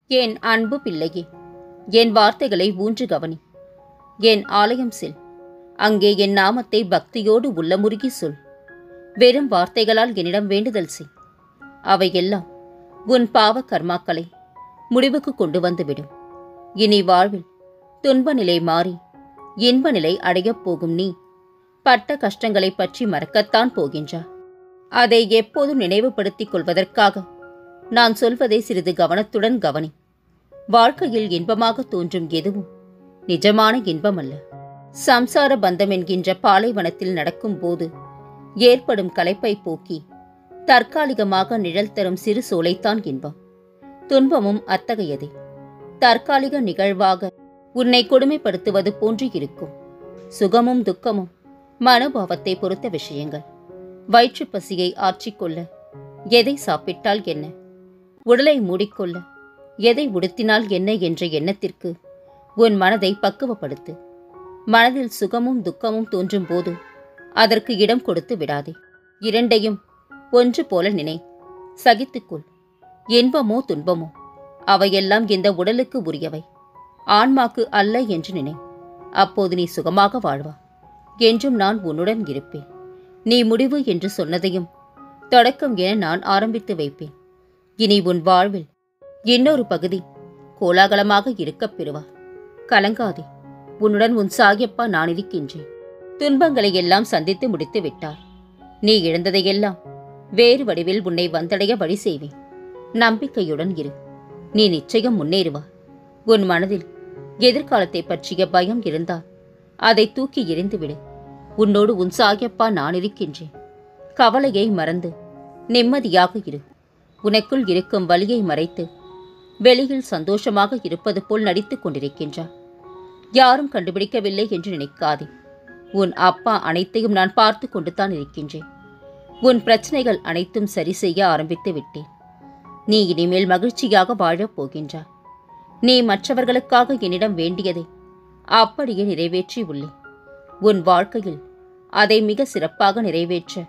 என் அன்பு பிள்ளையே, என் வார்த்தைகளை ஊன்று கவனி. என் ஆலயம் செல். அங்கே என் நாமத்தை பக்தியோடு உள்ளமுருகி சொல். வெறும் வார்த்தைகளால் என்னிடம் வேண்டுதல் செய். அவையெல்லாம் உன் பாவ கர்மாக்களை முடிவுக்கு கொண்டு வந்துவிடும். இனி வாழ்வில் துன்ப நிலை மாறி இன்ப நிலை அடையப் போகும் நீ பட்ட கஷ்டங்களை பற்றி மறக்கத்தான் போகின்றாய். அதை எப்போதும் நினைவுபடுத்திக் கொள்வதற்காக நான் சொல்வதை சிறிது கவனத்துடன் கவனி. வாழ்க்கையில் இன்பமாக தோன்றும் எதுவும் நிஜமான இன்பமல்ல. சம்சார பந்தம் என்கின்ற பாலைவனத்தில் நடக்கும் போது ஏற்படும் களைப்பை போக்கி தற்காலிகமாக நிழல் தரும் சிறு சோலைத்தான் இன்பம். துன்பமும் அத்தகையதே. தற்காலிக நிகழ்வாக உன்னை கொடுமைப்படுத்துவது போன்று இருக்கும். சுகமும் துக்கமும் மனோபாவத்தை பொறுத்த விஷயங்கள். வயிற்று பசியை ஆற்றிக்கொள்ள எதை சாப்பிட்டால் என்ன, உடலை மூடிக்கொள்ள எதை உடுத்தினால் என்ன என்ற எண்ணத்திற்கு உன் மனதை பக்குவப்படுத்து. மனதில் சுகமும் துக்கமும் தோன்றும் போது அதற்கு இடம் கொடுத்து விடாதே. இரண்டையும் ஒன்று போல நினை. சகித்துக்கொள். இன்பமோ துன்பமோ அவையெல்லாம் இந்த உடலுக்கு உரியவை, ஆன்மாக்கு அல்ல என்று நினை. அப்போது நீ சுகமாக வாழ்வா. என்றும் நான் உன்னுடன் இருப்பேன். நீ முடிவு என்று சொன்னதையும் தொடக்கம் என நான் ஆரம்பித்து வைப்பேன். இனி உன் வாழ்வில் இன்னொரு பகுதி கோலாகலமாக இருக்கப் பெறுவார். கலங்காதே. உன்னுடன் உன் சாகியப்பா நான் இருக்கின்றேன். துன்பங்களை எல்லாம் சந்தித்து முடித்து விட்டார். நீ இழந்ததையெல்லாம் வேறு வடிவில் உன்னை வந்தடைய வழி செய்வேன். நம்பிக்கையுடன் இரு. நீ நிச்சயம் முன்னேறுவார். உன் மனதில் எதிர்காலத்தை பற்றிய பயம் இருந்தால் அதை தூக்கி எறிந்துவிடு. உன்னோடு உன் சாகியப்பா நான் இருக்கின்றேன். கவலையை மறந்து நிம்மதியாக இரு. உனக்குள் இருக்கும் வலியை மறைத்து வெளியில் சந்தோஷமாக இருப்பது போல் நடித்துக் கொண்டிருக்கின்றார். யாரும் கண்டுபிடிக்கவில்லை என்று நினைக்காதே. உன் அப்பா அனைத்தையும் நான் பார்த்து கொண்டுதான் இருக்கின்றேன். உன் பிரச்சனைகள் அனைத்தும் சரி செய்ய ஆரம்பித்து விட்டேன். நீ இனிமேல் மகிழ்ச்சியாக வாழப் போகின்றாய். நீ மற்றவர்களுக்காக என்னிடம் வேண்டியதை அப்படியே நிறைவேற்றி உள்ளேன். உன் வாழ்க்கையில் அதை மிக சிறப்பாக நிறைவேற்ற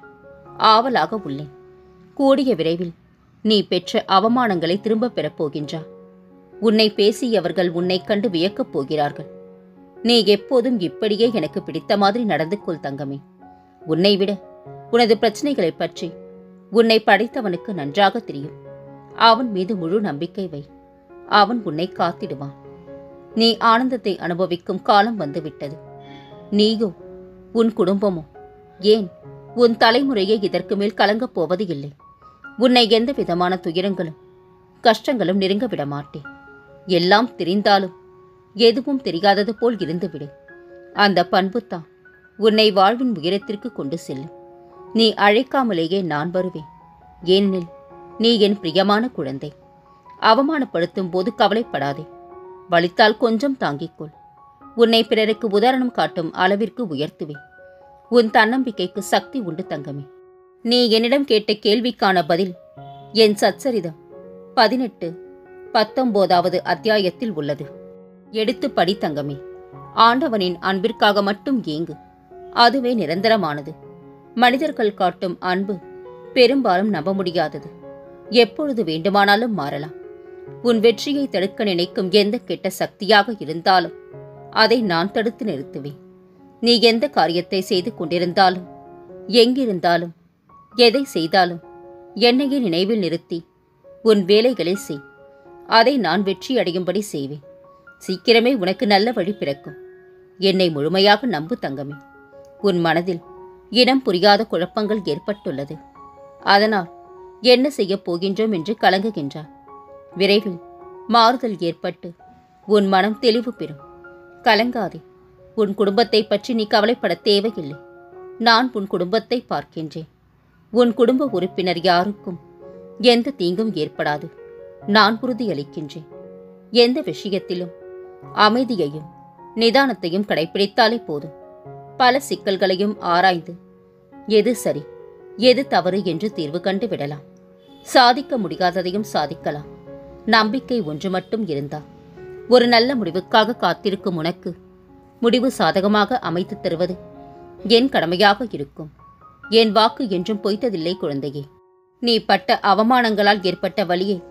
ஆவலாக உள்ளேன். கூடிய விரைவில் நீ பெற்ற அவமானங்களை திரும்பப் பெறப் போகின்றாய். உன்னை பேசியவர்கள் உன்னை கண்டு வியக்கப் போகிறார்கள். நீ எப்போதும் இப்படியே எனக்கு பிடித்த மாதிரி நடந்து கொள் தங்கமே. உன்னை விட உனது பிரச்சனைகளை பற்றி உன்னை படைத்தவனுக்கு நன்றாக தெரியும். அவன் மீது முழு நம்பிக்கை வை. அவன் உன்னை காத்திடுவான். நீ ஆனந்தத்தை அனுபவிக்கும் காலம் வந்துவிட்டது. நீயோ உன் குடும்பமோ ஏன் உன் தலைமுறையை இதற்கு மேல் கலங்கப் போவது இல்லை. உன்னை எந்த விதமான துயரங்களும் கஷ்டங்களும் நெருங்க விட மாட்டேன். எல்லாம் தெரிந்தாலும் எதுவும் தெரியாதது போல் இருந்துவிடு. அந்த பண்புத்தான் உன்னை வாழ்வின் உயரத்திற்கு கொண்டு செல்லும். நீ அழைக்காமலேயே நான் வருவேன். ஏனெனில் நீ என் பிரியமான குழந்தை. அவமானப்படுத்தும் போது கவலைப்படாதே. வலித்தால் கொஞ்சம் தாங்கிக்கொள். உன்னை பிறருக்கு உதாரணம் காட்டும் அளவிற்கு உயர்த்துவேன். உன் தன்னம்பிக்கைக்கு சக்தி உண்டு தங்கமே. நீ என்னிடம் கேட்ட கேள்விக்கான பதில் என் சச்சரிதம் 18-19வது அத்தியாயத்தில் உள்ளது. எடுத்து படி தங்கமே. ஆண்டவனின் அன்பிற்காக மட்டும் ஏங்கு. அதுவே நிரந்தரமானது. மனிதர்கள் காட்டும் அன்பு பெரும்பாலும் நம்ப முடியாதது. எப்பொழுது வேண்டுமானாலும் மாறலாம். உன் வெற்றியை தடுக்க நினைக்கும் எந்த கெட்ட சக்தியாக இருந்தாலும் அதை நான் தடுத்து நிறுத்துவேன். நீ எந்த காரியத்தை செய்து கொண்டிருந்தாலும் எங்கிருந்தாலும் எதை செய்தாலும் என்னையே நினைவில் நிறுத்தி உன் வேலைகளை செய். அதை நான் வெற்றி அடையும்படி செய்வேன். சீக்கிரமே உனக்கு நல்ல வழி பிறக்கும். என்னை முழுமையாக நம்பு தங்கமே. உன் மனதில் இனம் புரியாத குழப்பங்கள் ஏற்பட்டுள்ளது. அதனால் என்ன செய்யப் போகின்றோம் என்று கலங்குகின்றார். விரைவில் மாறுதல் ஏற்பட்டு உன் மனம் தெளிவு பெறும். கலங்காதே. உன் குடும்பத்தை பற்றி நீ கவலைப்பட தேவையில்லை. நான் உன் குடும்பத்தை பார்க்கின்றேன். உன் குடும்ப உறுப்பினர் யாருக்கும் எந்த தீங்கும் ஏற்படாது. நான் உறுதியளிக்கின்றேன். எந்த விஷயத்திலும் அமைதியையும் நிதானத்தையும் கடைபிடித்தாலே போதும். பல சிக்கல்களையும் ஆராய்ந்து எது சரி எது தவறு என்று தீர்வு கண்டு விடலாம். சாதிக்க முடியாததையும் சாதிக்கலாம். நம்பிக்கை ஒன்று மட்டும் இருந்தால் ஒரு நல்ல முடிவுக்காக காத்திருக்கும் உனக்கு முடிவு சாதகமாக அமைத்து தருவது என் கடமையாக இருக்கும். என் வாக்கு என்றும் பொய்த்ததில்லை குழந்தையே. நீ பட்ட அவமானங்களால் ஏற்பட்ட வலியை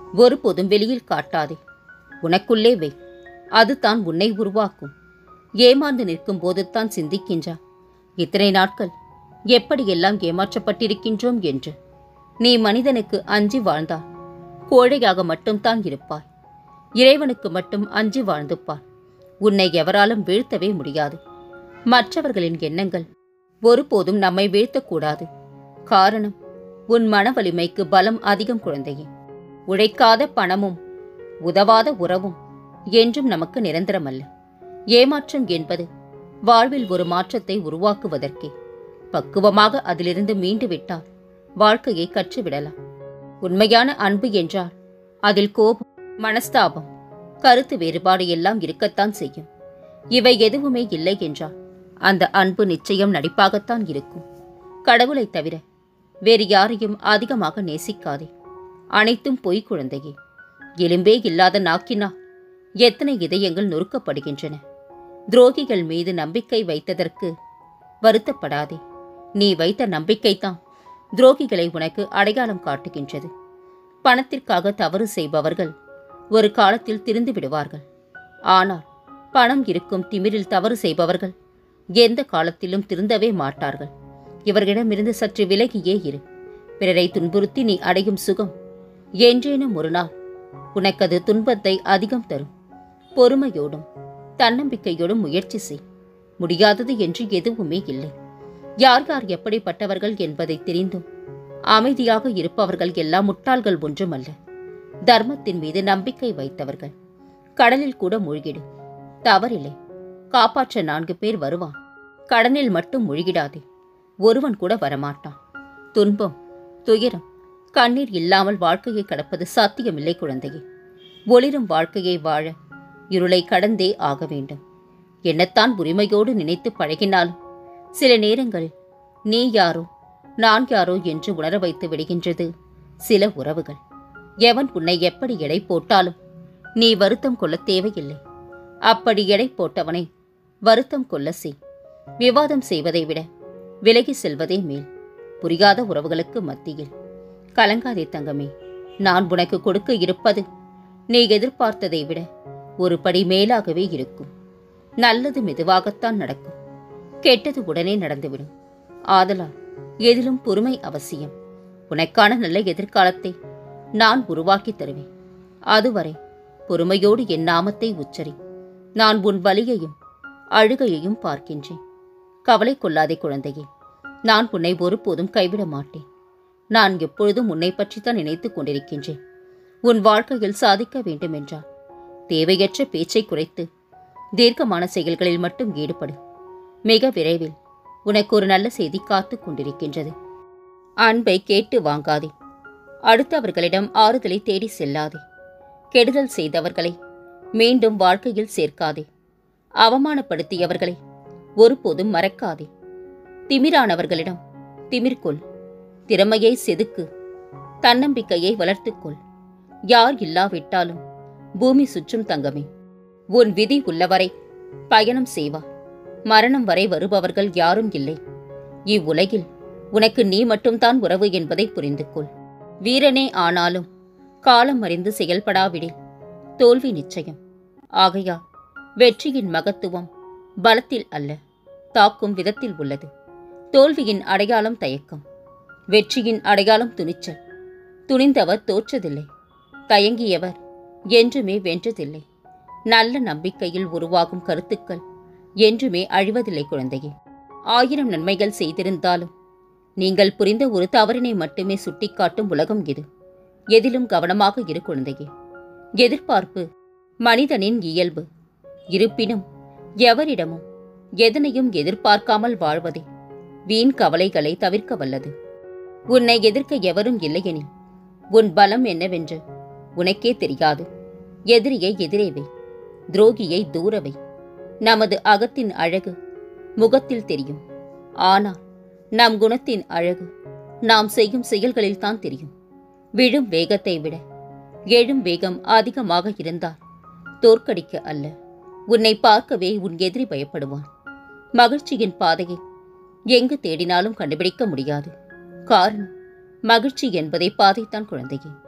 ஒருபோதும் வெளியில் காட்டாதே. உனக்குள்ளே வை. அதுதான் உன்னை உருவாக்கும். ஏமாந்து நிற்கும் போதுதான் சிந்திக்கின்றா இத்தனை நாட்கள் எப்படியெல்லாம் ஏமாற்றப்பட்டிருக்கின்றோம் என்று. நீ மனிதனுக்கு அஞ்சி வாழ்ந்தால் கோழையாக மட்டும்தான் இருப்பாய். இறைவனுக்கு மட்டும் அஞ்சி வாழ்ந்துப்பார். உன்னை எவராலும் வீழ்த்தவே முடியாது. மற்றவர்களின் எண்ணங்கள் ஒருபோதும் நம்மை வீழ்த்தக்கூடாது. காரணம், உன் மன வலிமைக்கு பலம் அதிகம் குழந்தையே. உழைக்காத பணமும் உதவாத உறவும் என்றும் நமக்கு நிரந்தரமல்ல. ஏமாற்றம் என்பது வாழ்வில் ஒரு மாற்றத்தை உருவாக்குவதற்கே. பக்குவமாக அதிலிருந்து மீண்டு விட்டால் வாழ்க்கையை கற்றுவிடலாம். உண்மையான அன்பு என்றால் அதில் கோபம், மனஸ்தாபம், கருத்து வேறுபாடு எல்லாம் இருக்கத்தான் செய்யும். இவை எதுவுமே இல்லை என்றால் அந்த அன்பு நிச்சயம் நடிப்பாகத்தான் இருக்கும். கடவுளை தவிர வேறு யாரையும் அதிகமாக நேசிக்காதே. அனைத்தும் பொய் குழந்தையே. எலும்பே இல்லாத நாக்கினால் எத்தனை இதயங்கள் நொறுக்கப்படுகின்றன. துரோகிகள் மீது நம்பிக்கை வைத்ததற்கு வருத்தப்படாதே. நீ வைத்த நம்பிக்கைதான் துரோகிகளை உனக்கு அடையாளம் காட்டுகின்றது. பணத்திற்காக தவறு செய்பவர்கள் ஒரு காலத்தில் திருந்து விடுவார்கள். ஆனால் பணம் இருக்கும் திமிரில் தவறு செய்பவர்கள் எந்த காலத்திலும் திருந்தவே மாட்டார்கள். இவர்களிடமிருந்து சற்று விலகியே இரு. பிறரை துன்புறுத்தி நீ அடையும் சுகம் என்றேனும் ஒரு நாள் உனக்கது துன்பத்தை அதிகம் தரும். பொறுமையோடும் தன்னம்பிக்கையோடும் முயற்சி செய். முடியாதது என்று எதுவுமே இல்லை. யார் யார் எப்படிப்பட்டவர்கள் என்பதை தெரிந்தும் அமைதியாக இருப்பவர்கள் எல்லாம் முட்டாள்கள் ஒன்றுமல்ல. தர்மத்தின் மீது நம்பிக்கை வைத்தவர்கள். கடலில் கூட மூழ்கிடு, தவறில்லை. காப்பாற்ற 4 பேர் வருவான். கடனில் மட்டும் மூழ்கிடாதே. ஒருவன் கூட வரமாட்டான். துன்பம், துயரம், கண்ணீர் இல்லாமல் வாழ்க்கையை கடப்பது சாத்தியமில்லை குழந்தையே. ஒளிரும் வாழ்க்கையை வாழ இருளை கடந்தே ஆக வேண்டும். என்னத்தான் உரிமையோடு நினைத்து பழகினாலும் சில நேரங்களில் நீ யாரோ நான் யாரோ என்று உணர வைத்து விடுகின்றது சில உறவுகள். எவன் உன்னை எப்படி எடை போட்டாலும் நீ வருத்தம் கொள்ள தேவையில்லை. அப்படி எடை போட்டவனை வருத்தம் கொள்ள செய். விவாதம் செய்வதை விட விலகி செல்வதே மேல். புரியாத உறவுகளுக்கு மத்தியில் கலங்காதே தங்கமே. நான் உனக்கு கொடுக்க இருப்பது நீ எதிர்பார்த்ததை விட ஒரு படி மேலாகவே இருக்கும். நல்லது மெதுவாகத்தான் நடக்கும். கெட்டது உடனே நடந்துவிடும். ஆதலால் எதிலும் பொறுமை அவசியம். உனக்கான நல்ல எதிர்காலத்தை நான் உருவாக்கி தருவேன். அதுவரை பொறுமையோடு என் நாமத்தை உச்சரி. நான் உன் வலியையும் அழுகையையும் பார்க்கின்றேன். கவலை கொள்ளாதே குழந்தையே. நான் உன்னை ஒருபோதும் கைவிட மாட்டேன். நான் எப்பொழுதும் உன்னை பற்றித்தான் நினைத்துக் கொண்டிருக்கின்றேன். உன் வாழ்க்கையில் சாதிக்க வேண்டுமென்றால் தேவையற்ற பேச்சை குறைத்து தீர்க்கமான செயல்களில் மட்டும் ஈடுபடு. மிக விரைவில் உனக்கு ஒரு நல்ல செய்தி காத்துக் கொண்டிருக்கின்றது. அன்பை கேட்டு வாங்காதே. அடுத்தவர்களிடம் ஆறுதலை தேடி செல்லாதே. கெடுதல் செய்தவர்களை மீண்டும் வாழ்க்கையில் சேர்க்காதே. அவமானப்படுத்தியவர்களை ஒருபோதும் மறக்காதே. திமிரானவர்களிடம் திமிர்கொள். திறமையை செதுக்கு. தன்னம்பிக்கையை வளர்த்துக்கொள். யார் இல்லாவிட்டாலும் பூமி சுற்றும் தங்கமே. உன் விதி உள்ளவரை பயணம் செய்வார். மரணம் வரை வருபவர்கள் யாரும் இல்லை. இவ்வுலகில் உனக்கு நீ மட்டும்தான் உறவு என்பதை புரிந்து கொள். வீரனே ஆனாலும் காலம் அறிந்து செயல்படாவிடில் தோல்வி நிச்சயம். ஆகையால் வெற்றியின் மகத்துவம் பலத்தில் அல்ல, தாக்கும் விதத்தில் உள்ளது. தோல்வியின் அடையாளம் தயக்கம், வெற்றியின் அடையாளம் துணிச்சல். துணிந்தவர் தோற்றதில்லை, தயங்கியவர் என்றுமே வென்றதில்லை. நல்ல நம்பிக்கையில் உருவாகும் கருத்துக்கள் என்றுமே அழிவதில்லை குழந்தையே. 1000 நன்மைகள் செய்திருந்தாலும் நீங்கள் புரிந்த ஒரு தவறினை மட்டுமே சுட்டிக்காட்டும் உலகம் இது. எதிலும் கவனமாக இரு குழந்தையே. எதிர்பார்ப்பு மனிதனின் இயல்பு. இருப்பினும் எவரிடமும் எதனையும் எதிர்பார்க்காமல் வாழ்வதே வீண் கவலைகளை தவிர்க்க வல்லது. உன்னை எதிர்க்க எவரும் இல்லையெனில் உன் பலம் என்னவென்று உனக்கே தெரியாது. எதிரியை எதிரேவை, துரோகியை தூரவை. நமது அகத்தின் அழகு முகத்தில் தெரியும். ஆனால் நம் குணத்தின் அழகு நாம் செய்யும் செயல்களில்தான் தெரியும். விழும் வேகத்தை விட எழும் வேகம் அதிகமாக இருந்தால் தோற்கடிக்க அல்ல, உன்னை பார்க்கவே உன் எதிரி பயப்படுவான். மகிழ்ச்சியின் பாதையை எங்கு தேடினாலும் கண்டுபிடிக்க முடியாது. காரணம், மகிழ்ச்சி என்பதை பாதைத்தான் குழந்தையே.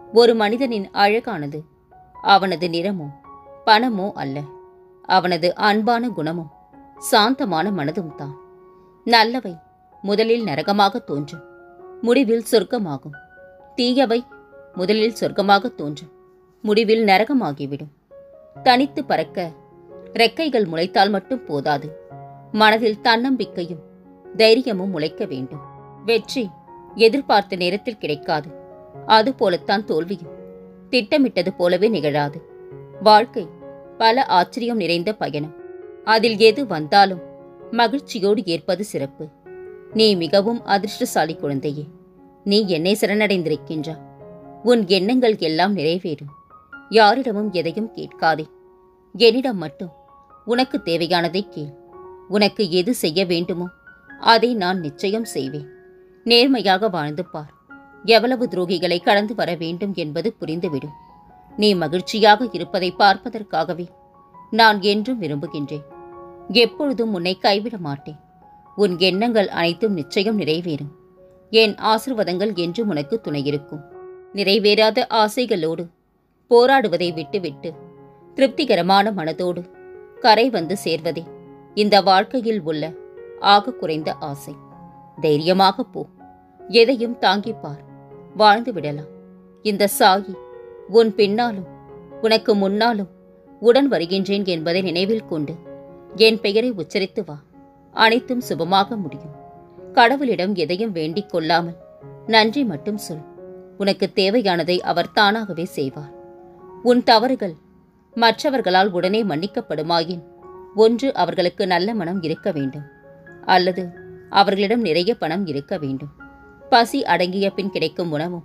ஒரு மனிதனின் அழகானது அவனது நிறமோ பணமோ அல்ல, அவனது அன்பான குணமும் சாந்தமான மனதும் தான். நல்லவை முதலில் நரகமாக தோன்றும், முடிவில் சொர்க்கமாகும். தீயவை முதலில் சொர்க்கமாக தோன்றும், முடிவில் நரகமாகிவிடும். தனித்து பறக்க ரெக்கைகள் முளைத்தால் மட்டும் போதாது, மனதில் தன்னம்பிக்கையும் தைரியமும் முளைக்க வேண்டும். வெற்றி எதிர்பார்த்த நேரத்தில் கிடைக்காது, அதுபோலத்தான் தோல்வியும் திட்டமிட்டது போலவே நிகழாது. வாழ்க்கை பல ஆச்சரியம் நிறைந்த பயணம். அதில் எது வந்தாலும் மகிழ்ச்சியோடு ஏற்பது சிறப்பு. நீ மிகவும் அதிர்ஷ்டசாலி குழந்தையே. நீ என்னை சரணடைந்திருக்கின்றா. உன் எண்ணங்கள் எல்லாம் நிறைவேறும். யாரிடமும் எதையும் கேட்காதே, என்னிடம் மட்டும் உனக்கு தேவையானதை கேள். உனக்கு எது செய்ய வேண்டுமோ அதை நான் நிச்சயம் செய்வேன். நேர்மையாக வாழ்ந்து பார். எவ்வளவு துரோகிகளை கடந்து வர வேண்டும் என்பது புரிந்துவிடும். நீ மகிழ்ச்சியாக இருப்பதை பார்ப்பதற்காகவே நான் என்றும் விரும்புகின்றேன். எப்பொழுதும் உன்னை கைவிட மாட்டேன். உன் எண்ணங்கள் அனைத்தும் நிச்சயம் நிறைவேறும். என் ஆசீர்வாதங்கள் என்றும் உனக்கு துணையிருக்கும். நிறைவேறாத ஆசைகளோடு போராடுவதை விட்டுவிட்டு திருப்திகரமான மனதோடு கரை வந்து சேர்வதே இந்த வாழ்க்கையில் உள்ள ஆக குறைந்த ஆசை. தைரியமாக போ, எதையும் தாங்கிப்பார், வாழ்ந்து விடலாம். இந்த சாயி உன் பின்னாலும் உனக்கு முன்னாலும் உடன் வருகின்றேன் என்பதை நினைவில் கொண்டு என் பெயரை உச்சரித்து வா. அனைத்தும் சுபமாக முடியும். கடவுளிடம் எதையும் வேண்டிக் கொள்ளாமல் நன்றி மட்டும் சொல். உனக்கு தேவையானதை அவர் தானாகவே செய்வார். உன் தவறுகள் மற்றவர்களால் உடனே மன்னிக்கப்படுமாயின், ஒன்று அவர்களுக்கு நல்ல மனம் இருக்க வேண்டும், அல்லது அவர்களிடம் நிறைய பணம் இருக்க வேண்டும். பசி அடங்கிய பின் கிடைக்கும் உணவும்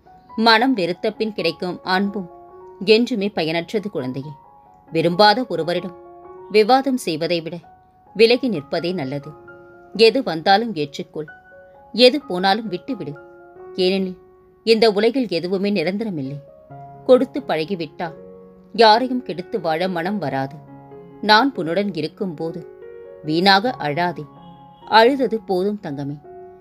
மனம் வெறுத்த பின் கிடைக்கும் அன்பும் என்றுமே பயனற்றது குழந்தையே. விரும்பாத ஒருவரிடம் விவாதம் செய்வதை விட விலகி நிற்பதே நல்லது. எது வந்தாலும் ஏற்றுக்கொள், எது போனாலும் விட்டுவிடு. ஏனெனில் இந்த உலகில் எதுவுமே நிரந்தரமில்லை. கொடுத்து பழகிவிட்டால் யாரையும் கெடுத்து வாழ மனம் வராது. நான் உன்னுடன் இருக்கும்போது வீணாக அழாதே. அழுதது போதும் தங்கமே.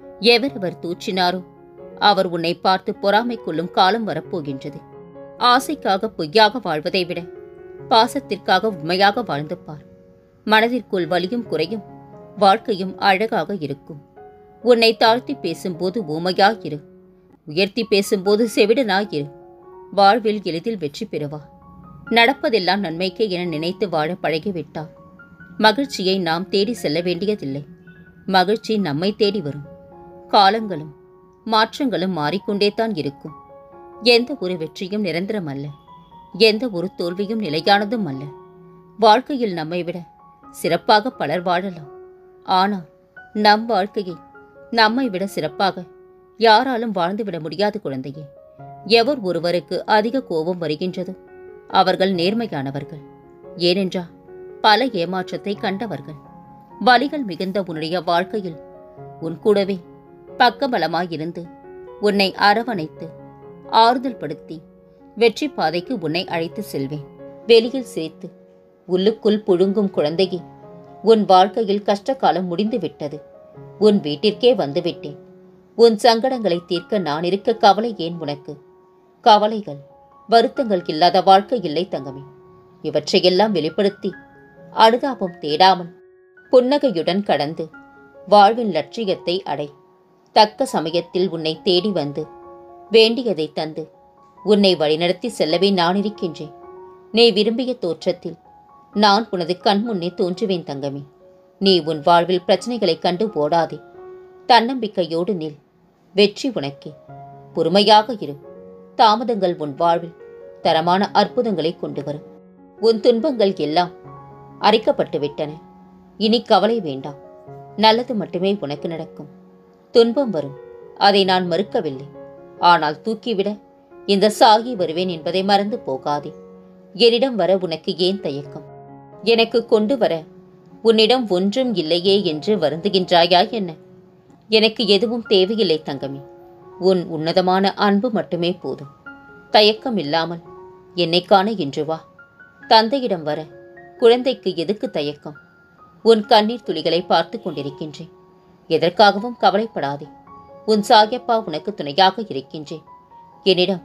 எவரவர் தூற்றினாரோ அவர் உன்னை பார்த்து பொறாமை கொள்ளும் காலம் வரப்போகின்றது. ஆசைக்காக பொய்யாக வாழ்வதை விட பாசத்திற்காக உண்மையாக வாழ்ந்து பார். மனதிற்குள் வலியும் குறையும், வாழ்க்கையும் அழகாக இருக்கும். உன்னை தாழ்த்தி பேசும்போது ஊமையாயிரு, உயர்த்தி பேசும்போது செவிடனாயிரு. வாழ்வில் எளிதில் வெற்றி பெறுவா. நடப்பதெல்லாம் நன்மைக்கே என நினைத்து வாழ பழகிவிட்டார். மகிழ்ச்சியை நாம் தேடி செல்ல வேண்டியதில்லை, மகிழ்ச்சி நம்மை தேடி வரும். காலங்களும் மாற்றங்களும் மாறிக்கொண்டே தான் இருக்கும். எந்த ஒரு வெற்றியும் நிரந்தரம் அல்ல, எந்த ஒரு தோல்வியும் நிலையானதும் அல்ல. வாழ்க்கையில் நம்மை விட சிறப்பாக பலர் வாழலாம். ஆனால் நம் வாழ்க்கையை நம்மை விட சிறப்பாக யாராலும் வாழ்ந்துவிட முடியாது குழந்தையே. எவர் ஒருவருக்கு அதிக கோபம் வருகின்றதோ அவர்கள் நேர்மையானவர்கள். ஏனென்றால் பல ஏமாற்றத்தை கண்டவர்கள். வலிகள் மிகுந்த உன்னுடைய வாழ்க்கையில் உன் கூடவே பக்கபலமாயிருந்து உன்னை அரவணைத்து ஆறுதல் படுத்தி வெற்றி பாதைக்கு உன்னை அழைத்து செல்வேன். வெளியில் சேர்த்து உள்ளுக்குள் புழுங்கும் குழந்தையே, உன் வாழ்க்கையில் கஷ்டகாலம் முடிந்து விட்டது. உன் வீட்டிற்கே வந்துவிட்டேன். உன் சங்கடங்களை தீர்க்க நான் இருக்க கவலை ஏன் உனக்கு? கவலைகள் வருத்தங்கள் இல்லாத வாழ்க்கை இல்லை தங்கமே. இவற்றையெல்லாம் வெளிப்படுத்தி அனுதாபம் தேடாமல் புன்னகையுடன் கடந்து வாழ்வின் லட்சியத்தை அடை. தக்க சமயத்தில் உன்னை தேடி வந்து வேண்டியதை தந்து உன்னை வழிநடத்தி செல்லவே நான் இருக்கின்றேன். நீ விரும்பிய தோற்றத்தில் நான் உனது கண் முன்னே தோன்றுவேன் தங்கமே. நீ உன் வாழ்வில் பிரச்சனைகளைக் கண்டு ஓடாதே. தன்னம்பிக்கையோடு நில். வெற்றி உனக்கே. பொறுமையாக இரு. தாமதங்கள் உன் வாழ்வில் தரமான அற்புதங்களை கொண்டு வரும். உன் துன்பங்கள் எல்லாம் அரைக்கப்பட்டு விட்டன. இனி கவலை வேண்டாம். நல்லது மட்டுமே உனக்கு நடக்கும். துன்பம் வரும், அதை நான் மறுக்கவில்லை. ஆனால் தூக்கிவிட இந்த சாகி வருவேன் என்பதை மறந்து போகாதே. என்னிடம் வர உனக்கு ஏன் தயக்கம்? எனக்கு கொண்டு வர உன்னிடம் ஒன்றும் இல்லையே என்று வருந்துகின்றாயா என்ன? எனக்கு எதுவும் தேவையில்லை தங்கமே. உன் உன்னதமான அன்பு மட்டுமே போதும். தயக்கம் இல்லாமல் என்னை காண இன்று வா. தந்தையிடம் வர குழந்தைக்கு எதுக்கு தயக்கம்? உன் கண்ணீர் துளிகளை பார்த்து கொண்டிருக்கின்றேன். எதற்காகவும் கவலைப்படாதே. உன் சாயப்பா உனக்கு துணையாக இருக்கின்றேன். என்னிடம்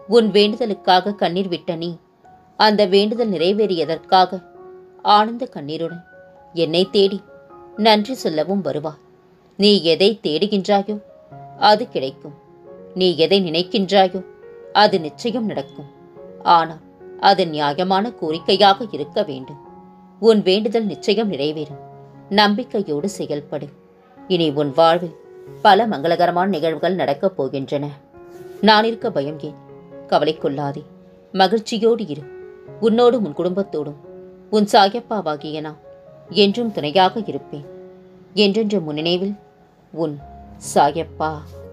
உன் வேண்டுதலுக்காக கண்ணீர் விட்ட நீ அந்த வேண்டுதல் நிறைவேறியதற்காக ஆனந்த கண்ணீருடன் என்னை தேடி நன்றி சொல்லவும் வருவார். நீ எதை தேடுகின்றாயோ அது கிடைக்கும். நீ எதை நினைக்கின்றாயோ அது நிச்சயம் நடக்கும். ஆனால் அது நியாயமான கோரிக்கையாக இருக்க வேண்டும். உன் வேண்டுதல் நிச்சயம் நிறைவேறும். நம்பிக்கையோடு செயல்படு. இனி உன் வாழ்வில் பல மங்களகரமான நிகழ்வுகள் நடக்கப் போகின்றன. நான் இருக்க பயம் ஏன்? கவலை கொள்ளாதே, மகிழ்ச்சியோடு இரு. உன்னோடும் உன் குடும்பத்தோடும் உன் சாயப்பாவாகிய நான் என்றும் துணையாக இருப்பேன். என்றென்று முன் நினைவில் உன் சாயப்பா.